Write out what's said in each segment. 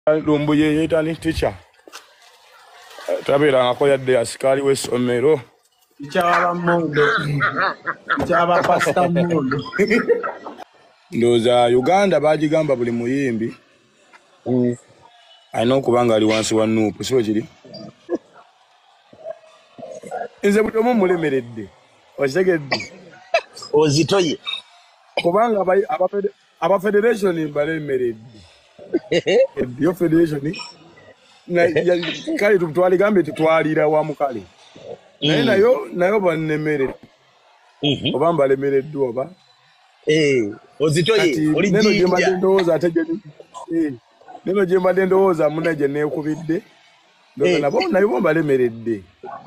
lumbu yeyita ni teacher tabira ngako yadde asikali w'essomero icyaba mondo icyaba pasta mondo ndoza Uganda bagigamba buli muyimbi alina okubanga ali wansi wa Nuupu siwe kiri nze buli omu mulemeredde okitegedde ozitoye kubanga aba federation balemeredde yo federation kale twaligambe tetwalira wa mukale nayo bannemere oba mbalemereddwa oba ozitoye oli jinja neno gye mbadde ndowooza muna gye neekubidde nayo mbalemeredde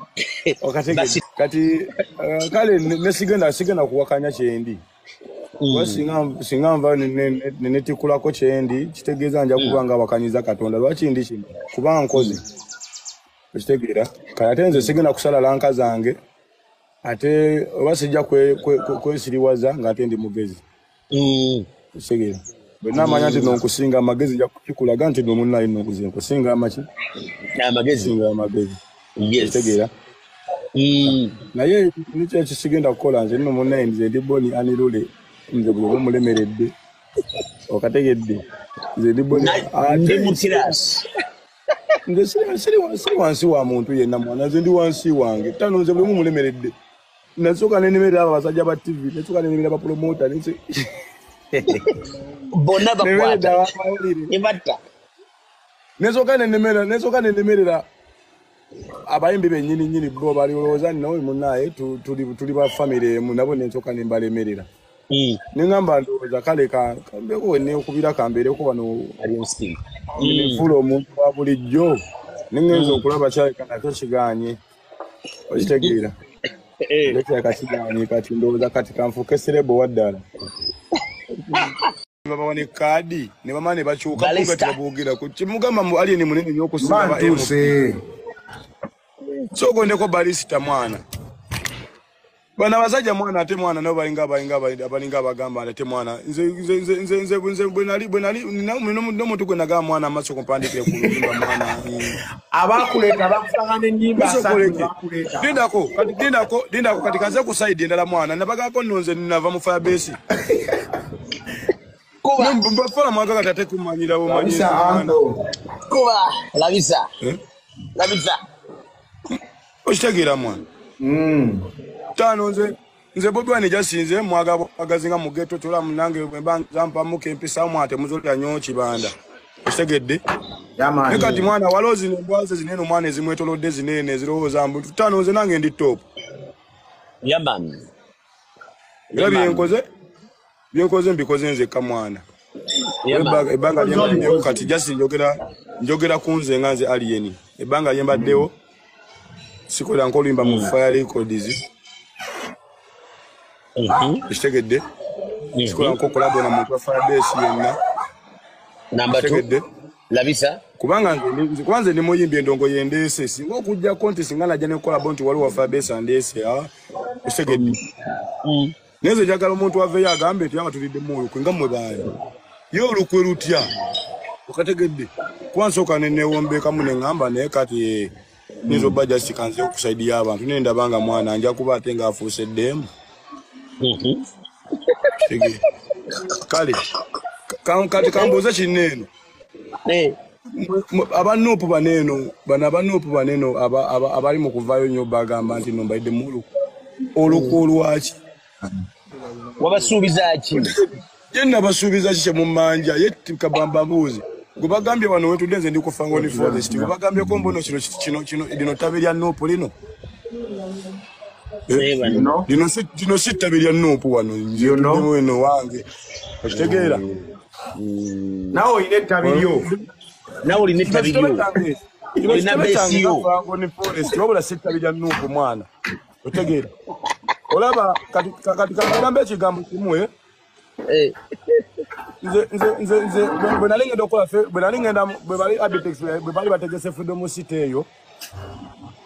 kati kale sigenda kuwakanya kyendi singa nva nenetikulako kyendi kitegeeza nja kubanga awakanyiza Katonda lwaki ndi kino kubanga nkoze okitegeera kale ate nze sigenda kusala lanka zange ate oba sijja kwesiriwaza nga ate ndi mugezi okitegeera bwe namanya nti nonkusinga amagezi nja kukikulaga nti nomunnayo nonkusinga amaki amagezi okitegeera naye nikyo kisigenda kukola nze nno munnaye nze ndi boni anirule nze buli omu mulemeredde okategedde nze ndi boni ndi mutirasi nze siri wansi wa muntu yenna mwana nze ndi wansi wange tano nze buli omu mulemeredde nasooka nenemerera abo abasajja ba TV nasooka nenemerera bapromota bonna bakwata nibatta nasooka nenemerera abayimbi bennyini bo balowooza nawe munnaye tuli ba famire emu nabo nensooka nembalemerera nengamba ndowooza kale kambeko weneekubira kambeereko wano nfuula omuntu wa bulijjo nengenza okulaba kyaleka nakyo kiganye okitegeera kyaleka kiganye kati ndowooza kati kanfuuke serebo waddala babawa ne kaadi ne bamala ne bakyuka kuga tebabuugira kimugamba aliyeni munene nyokusinga sogondeko balisita mwana bana basajja mwana ate mwana nabo balinga abagamba ate mwana nze bwenali nomuntu gwe nagamba mwana amaso kumpandikire ku luyimba mwana abakuleta bakufanga n'ennyimba dindako kati kanze ku side endala mwana nabagako nonze nava mu firebase mbafala mwagala tate kumanyira mwana kuba labisa okitegeera mwana tano nze Bobi Wine jasinze mwagazinga mu ghetto tola munange zampamu kempisa mwate muzolya nyo kibanda okitegedde ne kati mwana walozi nembwaze zinene mwana ezimwetolodde zinene ezirowooza mbu tano nze nange ndi top era byenkoze mbikoze nzekka mwana ebbanga lyembaddewo kati jasi njogera kunze nga nze aliyeni ebbanga lyembaddewo sikola nkolimba mu Fire Records kitegedde sikola nkokolabo na muntu wa Firebase yenna number 2 labisa kubanga kwanza ndi muyimbi endongo yendeese singa okujja konti singa najja nekolabo nti waliwo wa Firebase andeese kitegedde neze njagala omuntu waveyo agambe nti tulidde muoyo kwenga mmwe baani ye olukwe lutya okategedde kwansooka nenewombekamu neŋŋamba naye kati nizo bajja sikanze okusaidia abantu nenda banga mwana anja kuba ate nga afuuse eddembe kale kati kambuuze kinneeno abanuupu baneno abali mu kuvaayo nnyo bagamba nti nombaidde mu olukwe olwaki wabasuubiza ki yenna basuubiza kike mu manja ye kabamba mbuuzi gwe bagambye wano wetudde nze ndi ku Fangoni Forest gwe bagambyeko mbono kino lino ttabi lya Nuupu lino lino si ttabi lya Nuupu wano nzeno wange okitegeera nawe olina ettabi lyo olina besiyo Fangoni Forest wabula si ttabi lya Nuupu mwana otegeera olaba kati kagambe ekigambo kimwe nze bwe nalingenda okola bwe bali Abetex bwe bali bategese Freedom City eyo